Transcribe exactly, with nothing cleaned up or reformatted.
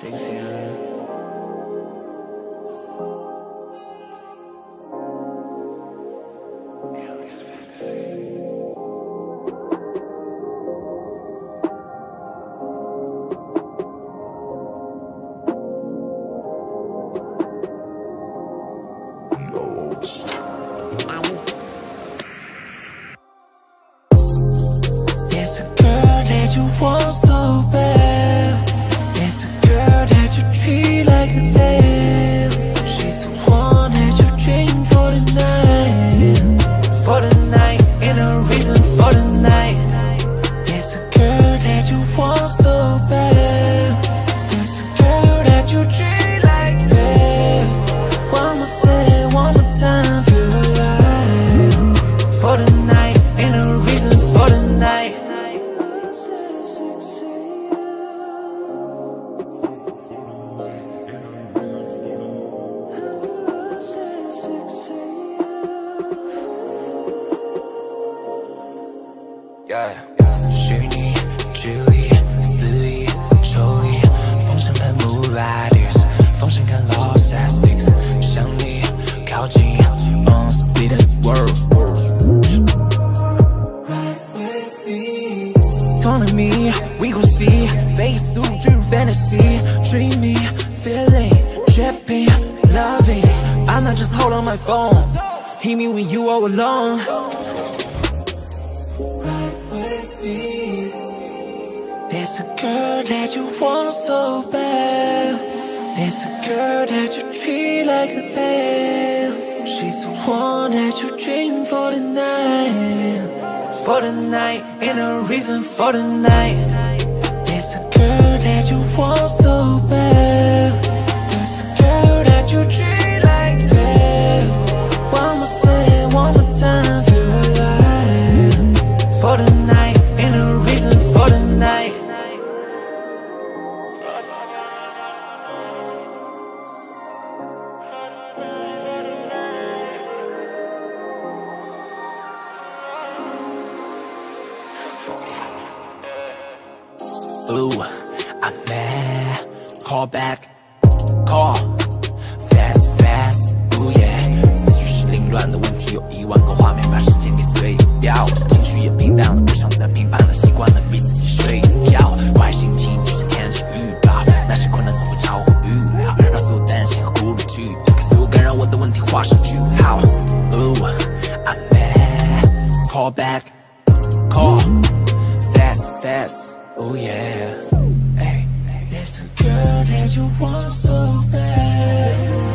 six a.m. There's a girl that you want so bad. There's a girl that you treat like a babe. She's the one that you dream for the night. For the night, ain't no reason for the night. There's a girl that you want so bad. There's a girl that you treat like babe. One more say, one more time, feel alive. For the night, ain't no reason for the night. Yeah. 虚拟、距离、肆意、抽离，风声喷雾 riders， 风声看 lost at six， 向你靠近 on speed as world。 Ride with me， Come to me， we gon' see， face through dream fantasy， dreamy feeling， tripping loving。 I'm not just hold on my phone， hit me when you are alone。 There's a girl that you want so bad. There's a girl that you treat like a babe. She's the one that you dream for the night. For the night, ain't no reason for the night. There's a girl that you want so bad. There's a girl that you treat like babe. One more say, one more time, feel alive. For the night, ain't no reason for the night. Ooh, I'm mad. Call back, call fast, fast. Ooh yeah， 思绪是凌乱的问题，有一万个画面把时间给对调，情绪也平淡了，不想再平凡了，习惯了逼自己睡觉。坏心情就是天气预报，那些困难总会超乎预料，让所有担心和顾虑去掉，给所有干扰我的问题画上句号。Ooh, I'm mad. Call back, call fast, fast. Oh yeah, hey, there's a girl that you want so bad.